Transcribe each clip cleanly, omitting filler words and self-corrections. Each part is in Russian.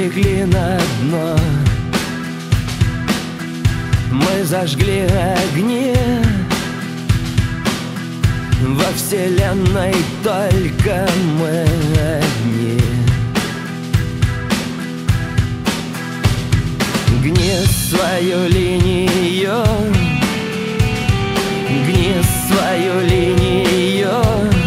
легли на дно, мы зажгли огни. Во вселенной только мы одни. Гни свою линию, гни свою линию,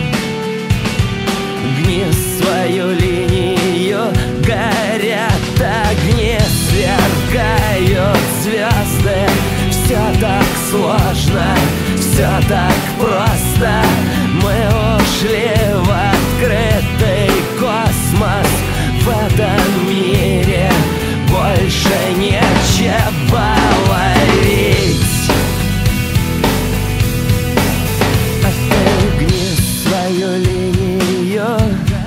гни свою линию. Горят огни, сверкают звезды. Все так сложно, все так просто. Мы ушли в открытый космос. В этом мире больше нечего ловить. А ты гни свою линию,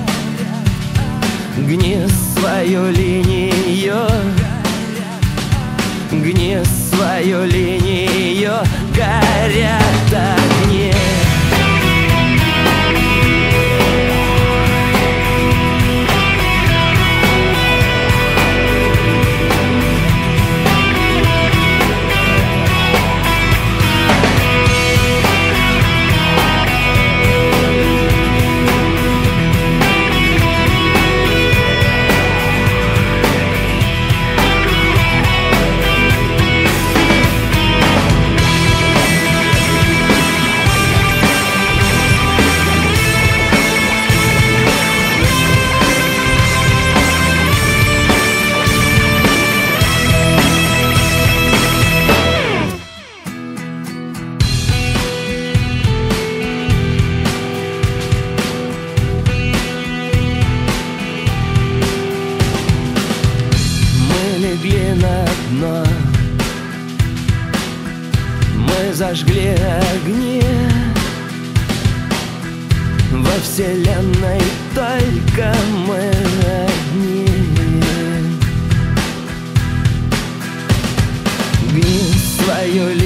гни свою линию, гни свою линию. Горят огни. Легли на дно, мы зажгли огни. Во вселенной только мы одни. Гни свою